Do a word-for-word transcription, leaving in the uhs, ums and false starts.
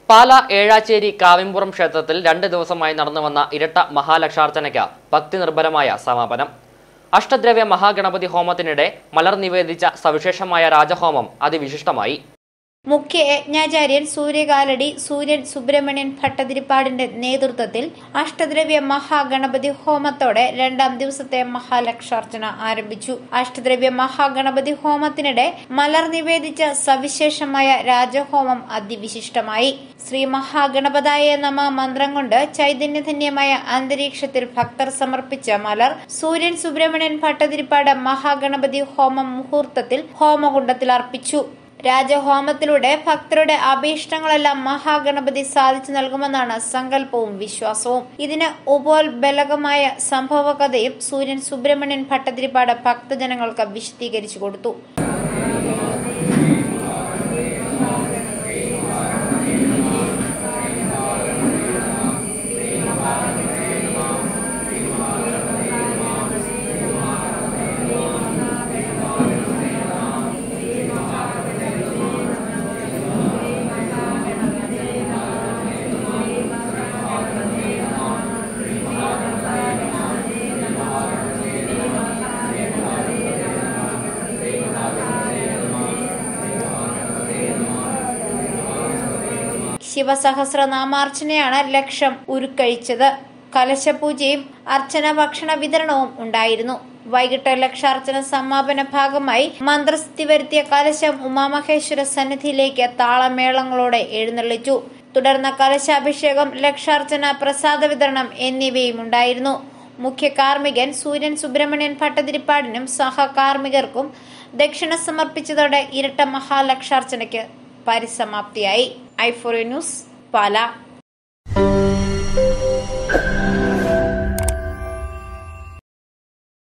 പാല ഏഴാച്ചേരി കാവിമ്പുറം ക്ഷേത്രത്തിൽ രണ്ട് ദിവസമായി നടന്നുവന്ന ഇരട്ട മഹാലക്ഷാർച്ചനയ്ക്ക് ഭക്തി നിർഭരമായ സമാപനം. അഷ്ടദ്രവ്യ മഹാഗണപതി ഹോമത്തിനിടെ മലർ നിവേദിച്ച സവിശേഷമായ രാജഹോമം അതിവിശിഷ്ടമായി. മുഖ്യ യജ്ഞാചാര്യൻ സൂര്യകാലടി സൂര്യൻ സുബ്രഹ്മണ്യൻ ഭട്ടതിരിപ്പാടിന്റെ നേതൃത്വത്തിൽ അഷ്ടദ്രവ്യ മഹാഗണപതി ഹോമത്തോടെ രണ്ടാം ദിവസത്തെ മഹാലക്ഷാർച്ചന ആരംഭിച്ചു. അഷ്ടദ്രവ്യ മഹാഗണപതി ഹോമത്തിനിടെ മലർ നിവേദിച്ച സവിശേഷമായ രാജഹോമം അതിവിശിഷ്ടമായി. ശ്രീ മഹാഗണപതായ നമ മന്ത്രം കൊണ്ട് ചൈതന്യധന്യമായ അന്തരീക്ഷത്തിൽ ഭക്തർ സമർപ്പിച്ച മലർ സൂര്യൻ സുബ്രഹ്മണ്യൻ ഭട്ടതിരിപ്പാട് മഹാഗണപതി ഹോമം മുഹൂർത്തത്തിൽ ഹോമകുണ്ടത്തിൽ അർപ്പിച്ചു. രാജഹോമത്തിലൂടെ ഭക്തരുടെ അഭീഷ്ടങ്ങളെല്ലാം മഹാഗണപതി സാധിച്ചു നൽകുമെന്നാണ് സങ്കല്പവും വിശ്വാസവും. ഇതിന് ഉപോത്ബലകമായ സംഭവകഥയും സൂര്യൻ സുബ്രഹ്മണ്യൻ ഭട്ടതിരിപ്പാട് ഭക്തജനങ്ങൾക്ക് വിശദീകരിച്ചു കൊടുത്തു. ശിവസഹസ്രനാമാർച്ചനയാണ് ലക്ഷം ഉരുക്കഴിച്ചത്. കലശപൂജയും അർച്ചന ഭക്ഷണ വിതരണവും ഉണ്ടായിരുന്നു. വൈകിട്ട് ലക്ഷാർച്ചന സമാപന ഭാഗമായി മന്ത്രസ്ഥിതി വരുത്തിയ കലശം ഉമാമഹേശ്വര സന്നിധിയിലേക്ക് താളമേളങ്ങളോടെ എഴുന്നള്ളിച്ചു. തുടർന്ന് കലശാഭിഷേകം, ലക്ഷാർച്ചന, പ്രസാദ വിതരണം എന്നിവയും ഉണ്ടായിരുന്നു. മുഖ്യ കാർമ്മികൻ സൂര്യൻ സുബ്രഹ്മണ്യൻ ഭട്ടതിരിപ്പാടിനും സഹകാർമ്മികർക്കും ദക്ഷിണ സമർപ്പിച്ചതോടെ ഇരട്ട മഹാലക്ഷാർച്ചനയ്ക്ക് പരിസമാപ്തിയായി. I four news, Pala.